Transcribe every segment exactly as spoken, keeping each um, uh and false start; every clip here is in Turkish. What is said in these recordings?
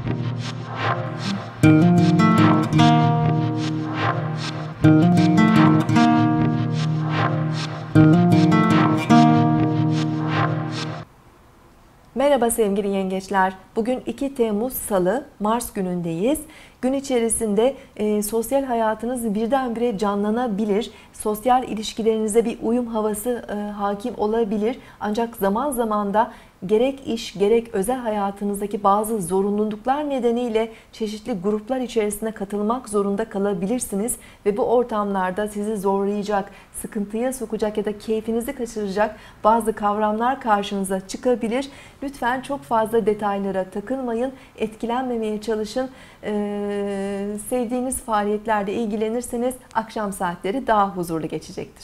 Merhaba sevgili yengeçler. Bugün iki Temmuz Salı, Mars günündeyiz. Gün içerisinde e, sosyal hayatınız birdenbire canlanabilir. Sosyal ilişkilerinize bir uyum havası e, hakim olabilir. Ancak zaman zaman da gerek iş gerek özel hayatınızdaki bazı zorunluluklar nedeniyle çeşitli gruplar içerisine katılmak zorunda kalabilirsiniz. Ve bu ortamlarda sizi zorlayacak, sıkıntıya sokacak ya da keyfinizi kaçıracak bazı kavramlar karşınıza çıkabilir. Lütfen çok fazla detaylara takılmayın, etkilenmemeye çalışın. Ee, sevdiğiniz faaliyetlerle ilgilenirseniz akşam saatleri daha huzurlu geçecektir.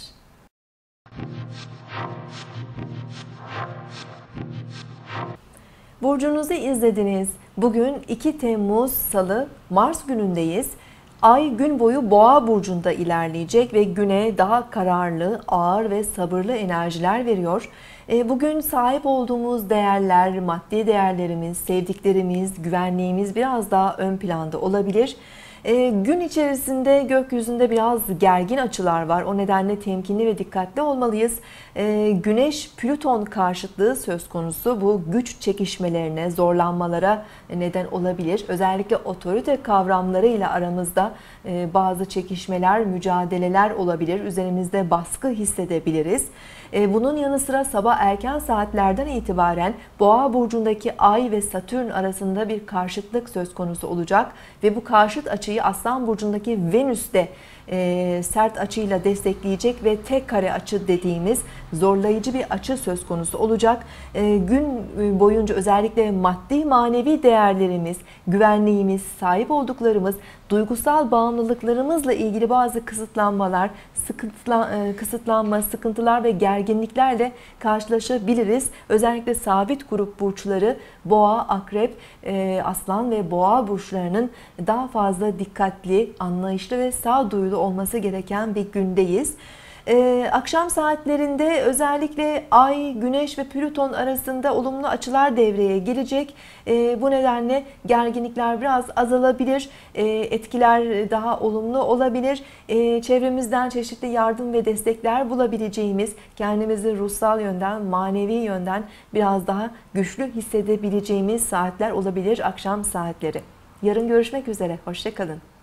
Burcunuzu izlediniz. Bugün iki Temmuz Salı, Mars günündeyiz. Ay gün boyu Boğa burcunda ilerleyecek ve güne daha kararlı, ağır ve sabırlı enerjiler veriyor. Bugün sahip olduğumuz değerler, maddi değerlerimiz, sevdiklerimiz, güvenliğimiz biraz daha ön planda olabilir. Gün içerisinde gökyüzünde biraz gergin açılar var. O nedenle temkinli ve dikkatli olmalıyız. Güneş-Plüton karşıtlığı söz konusu. Bu güç çekişmelerine, zorlanmalara neden olabilir. Özellikle otorite kavramlarıyla aramızda bazı çekişmeler, mücadeleler olabilir. Üzerimizde baskı hissedebiliriz. Bunun yanı sıra sabah erken saatlerden itibaren Boğa burcundaki Ay ve Satürn arasında bir karşıtlık söz konusu olacak ve bu karşıt açıyı Aslan burcundaki Venüs de e, sert açıyla destekleyecek ve tek kare açı dediğimiz zorlayıcı bir açı söz konusu olacak. E, gün boyunca özellikle maddi manevi değerlerimiz, güvenliğimiz, sahip olduklarımız, duygusal bağımlılıklarımızla ilgili bazı kısıtlanmalar, sıkıntıla, e, kısıtlanma, sıkıntılar ve gerginliklerle karşılaşabiliriz. Özellikle sabit grup burçları Boğa, Akrep, e, Aslan ve Boğa burçlarının daha fazla dikkatli, anlayışlı ve sağduyulu olması gereken bir gündeyiz. Ee, akşam saatlerinde özellikle Ay, Güneş ve Plüton arasında olumlu açılar devreye gelecek. Ee, bu nedenle gerginlikler biraz azalabilir, ee, etkiler daha olumlu olabilir. Ee, çevremizden çeşitli yardım ve destekler bulabileceğimiz, kendimizi ruhsal yönden, manevi yönden biraz daha güçlü hissedebileceğimiz saatler olabilir akşam saatleri. Yarın görüşmek üzere, hoşça kalın.